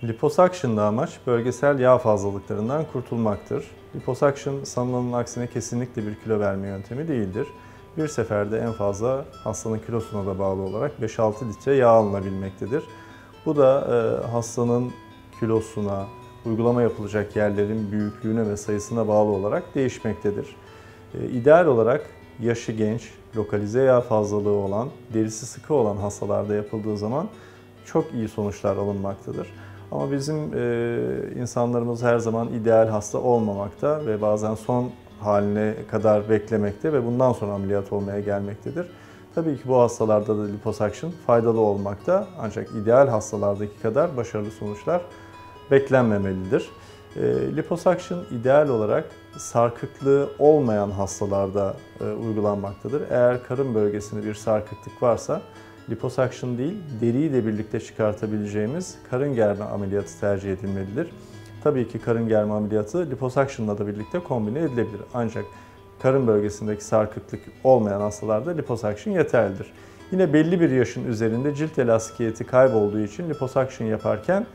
Liposuction'da amaç bölgesel yağ fazlalıklarından kurtulmaktır. Liposuction sanılanın aksine kesinlikle bir kilo verme yöntemi değildir. Bir seferde en fazla hastanın kilosuna da bağlı olarak 5-6 litre yağ alınabilmektedir. Bu da hastanın kilosuna, uygulama yapılacak yerlerin büyüklüğüne ve sayısına bağlı olarak değişmektedir. İdeal olarak yaşı genç, lokalize yağ fazlalığı olan, derisi sıkı olan hastalarda yapıldığı zaman çok iyi sonuçlar alınmaktadır. Ama bizim insanlarımız her zaman ideal hasta olmamakta ve bazen son haline kadar beklemekte ve bundan sonra ameliyat olmaya gelmektedir. Tabii ki bu hastalarda da liposuction faydalı olmakta, ancak ideal hastalardaki kadar başarılı sonuçlar beklenmemelidir. Liposuction ideal olarak sarkıklığı olmayan hastalarda uygulanmaktadır. Eğer karın bölgesinde bir sarkıklık varsa liposuction değil, deriyi de birlikte çıkartabileceğimiz karın germe ameliyatı tercih edilmelidir. Tabii ki karın germe ameliyatı liposuction'la da birlikte kombine edilebilir. Ancak karın bölgesindeki sarkıklık olmayan hastalarda liposuction yeterlidir. Yine belli bir yaşın üzerinde cilt elastikiyeti kaybolduğu için liposuction yaparken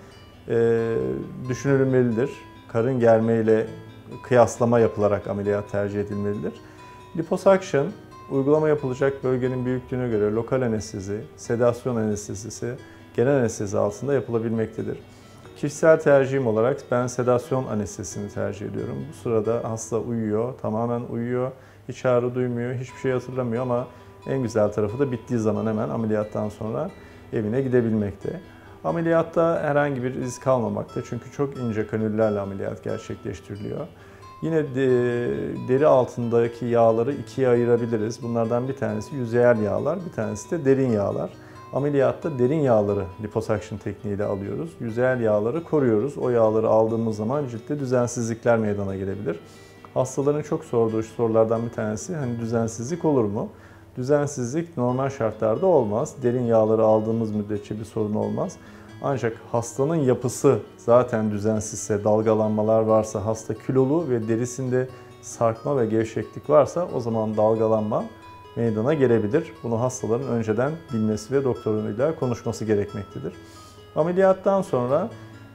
düşünülmelidir. Karın germe ile kıyaslama yapılarak ameliyat tercih edilmelidir. Liposuction, uygulama yapılacak bölgenin büyüklüğüne göre lokal anestezi, sedasyon anestezisi, genel anestezi altında yapılabilmektedir. Kişisel tercihim olarak ben sedasyon anestezisini tercih ediyorum. Bu sırada hasta uyuyor, tamamen uyuyor, hiç ağrı duymuyor, hiçbir şey hatırlamıyor ama en güzel tarafı da bittiği zaman hemen ameliyattan sonra evine gidebilmekte. Ameliyatta herhangi bir iz kalmamakta çünkü çok ince kanüllerle ameliyat gerçekleştiriliyor. Yine deri altındaki yağları ikiye ayırabiliriz. Bunlardan bir tanesi yüzeyel yağlar, bir tanesi de derin yağlar. Ameliyatta derin yağları liposuction tekniğiyle alıyoruz. Yüzeyel yağları koruyoruz. O yağları aldığımız zaman ciltte düzensizlikler meydana gelebilir. Hastaların çok sorduğu sorulardan bir tanesi, hani düzensizlik olur mu? Düzensizlik normal şartlarda olmaz. Derin yağları aldığımız müddetçe bir sorun olmaz. Ancak hastanın yapısı zaten düzensizse, dalgalanmalar varsa, hasta kilolu ve derisinde sarkma ve gevşeklik varsa o zaman dalgalanma meydana gelebilir. Bunu hastaların önceden bilmesi ve doktoruyla konuşması gerekmektedir. Ameliyattan sonra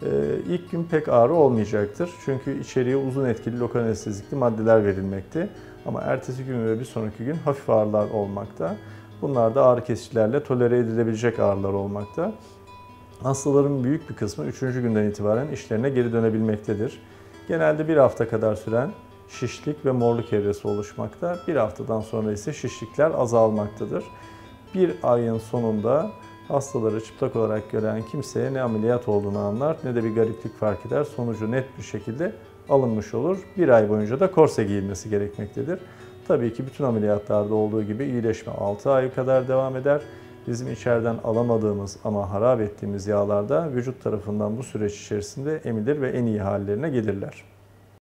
ilk gün pek ağrı olmayacaktır. Çünkü içeriye uzun etkili lokal anestezikli maddeler verilmekte. Ama ertesi gün ve bir sonraki gün hafif ağrılar olmakta. Bunlar da ağrı kesicilerle tolere edilebilecek ağrılar olmakta. Hastaların büyük bir kısmı 3. günden itibaren işlerine geri dönebilmektedir. Genelde bir hafta kadar süren şişlik ve morluk evresi oluşmakta. Bir haftadan sonra ise şişlikler azalmaktadır. Bir ayın sonunda hastaları çıplak olarak gören kimseye ne ameliyat olduğunu anlar ne de bir gariplik fark eder. Sonucu net bir şekilde alınmış olur. Bir ay boyunca da korse giyilmesi gerekmektedir. Tabii ki bütün ameliyatlarda olduğu gibi iyileşme 6 ay kadar devam eder. Bizim içeriden alamadığımız ama harap ettiğimiz yağlar da vücut tarafından bu süreç içerisinde emilir ve en iyi hallerine gelirler.